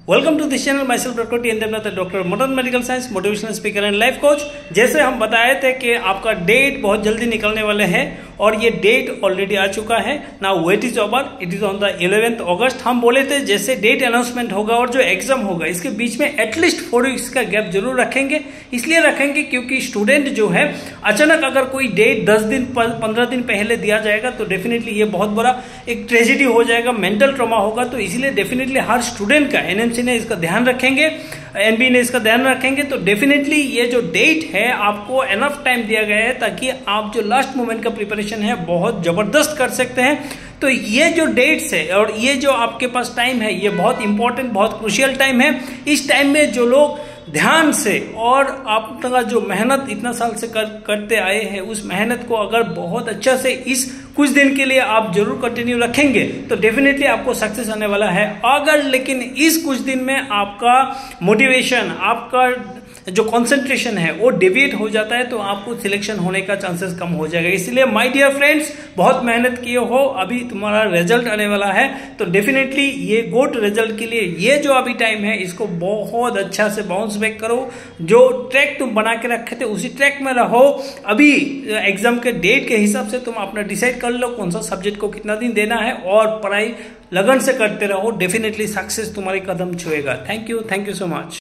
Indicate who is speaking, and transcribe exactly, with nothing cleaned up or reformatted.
Speaker 1: Welcome to this channel, myself doctor T N Devnath, doctor modern medical science, motivational speaker and life coach. जैसे हम बताए थे कि आपका डेट बहुत जल्दी निकलने वाले हैं और ये डेट ऑलरेडी आ चुका है। Now wait is over, it is on the eleventh August. हम बोले थे जैसे डेट अनाउंसमेंट होगा और जो एग्जाम होगा इसके बीच में एटलीस्ट फोर वीक्स का गैप जरूर रखेंगे। इसलिए रखेंगे क्योंकि स्टूडेंट जो है अचानक अगर कोई डेट दस दिन पंद्रह दिन पहले दिया जाएगा तो डेफिनेटली ये बहुत बड़ा एक ट्रेजेडी हो जाएगा, मेंटल ट्रॉमा होगा। तो इसलिए डेफिनेटली हर स्टूडेंट का एनएमसी ने इसका ध्यान रखेंगे, एनबी ने इसका ध्यान रखेंगे। तो डेफिनेटली ये जो डेट है आपको एनफ टाइम दिया गया है ताकि आप जो लास्ट मोमेंट का प्रिपरेशन है बहुत जबरदस्त कर सकते हैं। तो ये जो डेट्स है और ये जो आपके पास टाइम है ये बहुत इंपॉर्टेंट, बहुत क्रूशियल टाइम है। इस टाइम में जो लोग ध्यान से और आपका जो मेहनत इतना साल से कर, करते आए हैं उस मेहनत को अगर बहुत अच्छा से इस कुछ दिन के लिए आप जरूर कंटिन्यू रखेंगे तो डेफिनेटली आपको सक्सेस आने वाला है। अगर लेकिन इस कुछ दिन में आपका मोटिवेशन, आपका जो कंसंट्रेशन है वो डेविएट हो जाता है तो आपको सिलेक्शन होने का चांसेस कम हो जाएगा। इसलिए माय डियर फ्रेंड्स, बहुत मेहनत किए हो, अभी तुम्हारा रिजल्ट आने वाला है तो डेफिनेटली ये गुड रिजल्ट के लिए ये जो अभी टाइम है इसको बहुत अच्छा से बाउंस बैक करो। जो ट्रैक तुम बना के रखे थे उसी ट्रैक में रहो। अभी एग्जाम के डेट के हिसाब से तुम अपना डिसाइड कर लो कौन सा सब्जेक्ट को कितना दिन देना है और पढ़ाई लगन से करते रहो। डेफिनेटली सक्सेस तुम्हारी कदम छुएगा। Thank you, thank you so much.